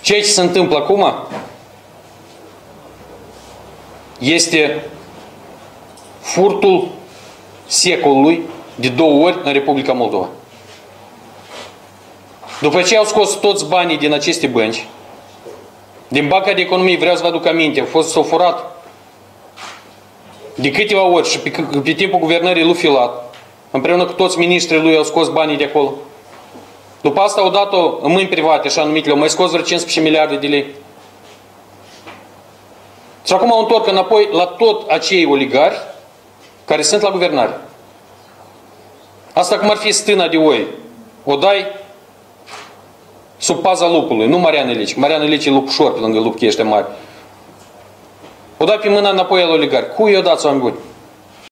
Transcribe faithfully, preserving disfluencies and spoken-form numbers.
Ceea ce se întâmplă acum este furtul secolului de două ori în Republica Moldova. După ce au scos toți banii din aceste bănci, din Banca de Economie, vreau să vă aduc aminte, au fost, s-au furat de câteva ori și pe, pe timpul guvernării lui Filat, împreună cu toți ministrii lui, au scos banii de acolo. După asta au dat-o în mâini private, așa numitele, au mai scos vreo cincisprezece miliarde de lei. Și acum au întorc înapoi la tot acei oligari care sunt la guvernare. Asta cum ar fi stâna de oi. O dai sub paza lupului, nu Marian Ilici. Marian Ilici e lupușor pe lângă lup chește mari. O dai pe mâna înapoi al oligari. Cui i-o dați, oameni buni?